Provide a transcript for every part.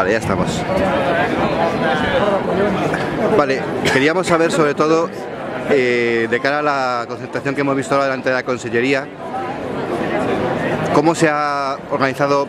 Vale, ya estamos. Vale, queríamos saber sobre todo, de cara a la concentración que hemos visto ahora delante de la Consellería, cómo se ha organizado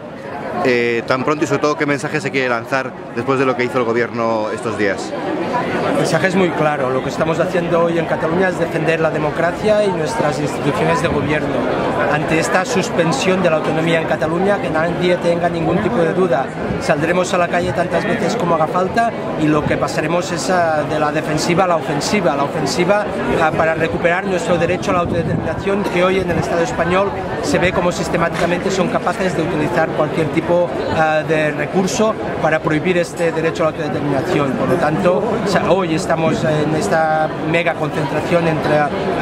tan pronto y sobre todo qué mensaje se quiere lanzar después de lo que hizo el gobierno estos días. El mensaje es muy claro. Lo que estamos haciendo hoy en Cataluña es defender la democracia y nuestras instituciones de gobierno. Ante esta suspensión de la autonomía en Cataluña, que nadie tenga ningún tipo de duda, saldremos a la calle tantas veces como haga falta y lo que pasaremos es de la defensiva a la ofensiva. La ofensiva para recuperar nuestro derecho a la autodeterminación, que hoy en el Estado español se ve como sistemáticamente son capaces de utilizar cualquier tipo de recurso para prohibir este derecho a la autodeterminación. Por lo tanto, hoy estamos en esta mega concentración entre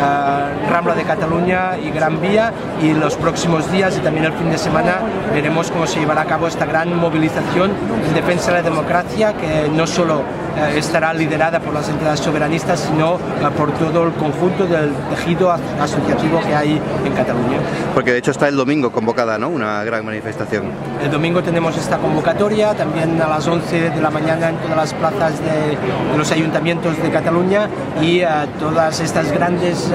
Rambla de Cataluña y Gran Vía, y los próximos días y también el fin de semana veremos cómo se llevará a cabo esta gran movilización en defensa de la democracia, que no solo estará liderada por las entidades soberanistas, sino por todo el conjunto del tejido asociativo que hay en Cataluña. Porque de hecho está el domingo convocada, ¿no?, una gran manifestación. El domingo tenemos esta convocatoria, también a las 11 de la mañana en todas las plazas de los ayuntamientos de Cataluña, y todas estas grandes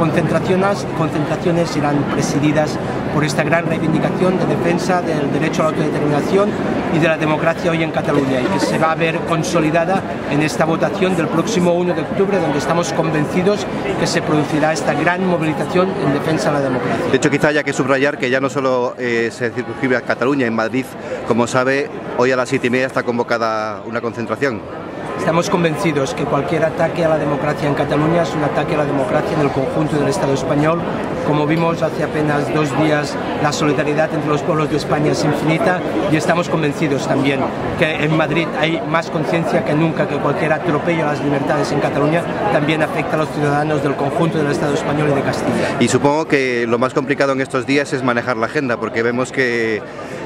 concentraciones irán presididas por esta gran reivindicación de defensa del derecho a la autodeterminación y de la democracia hoy en Cataluña, y que se va a ver consolidada en esta votación del próximo 1 de octubre, donde estamos convencidos que se producirá esta gran movilización en defensa de la democracia. De hecho, quizá haya que subrayar que ya no solo se circunscribe a Cataluña, en Madrid, como sabe, hoy a las 7:30 está convocada una concentración. Estamos convencidos que cualquier ataque a la democracia en Cataluña es un ataque a la democracia en el conjunto del Estado español. Como vimos hace apenas 2 días, la solidaridad entre los pueblos de España es infinita, y estamos convencidos también que en Madrid hay más conciencia que nunca que cualquier atropello a las libertades en Cataluña también afecta a los ciudadanos del conjunto del Estado español y de Castilla. Y supongo que lo más complicado en estos días es manejar la agenda, porque vemos que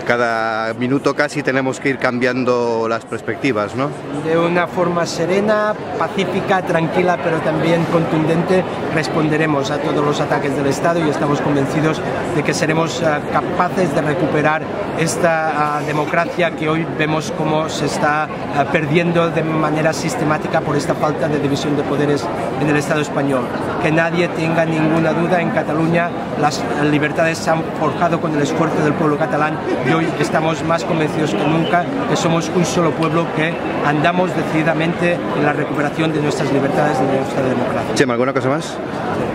cada minuto casi tenemos que ir cambiando las perspectivas, ¿no? De una forma serena, pacífica, tranquila, pero también contundente, responderemos a todos los ataques del Estado, y estamos convencidos de que seremos capaces de recuperar esta democracia que hoy vemos cómo se está perdiendo de manera sistemática por esta falta de división de poderes en el Estado español. Que nadie tenga ninguna duda, en Cataluña las libertades se han forjado con el esfuerzo del pueblo catalán, y hoy estamos más convencidos que nunca que somos un solo pueblo, que andamos decididamente en la recuperación de nuestras libertades y de nuestra democracia. Chema, ¿alguna cosa más?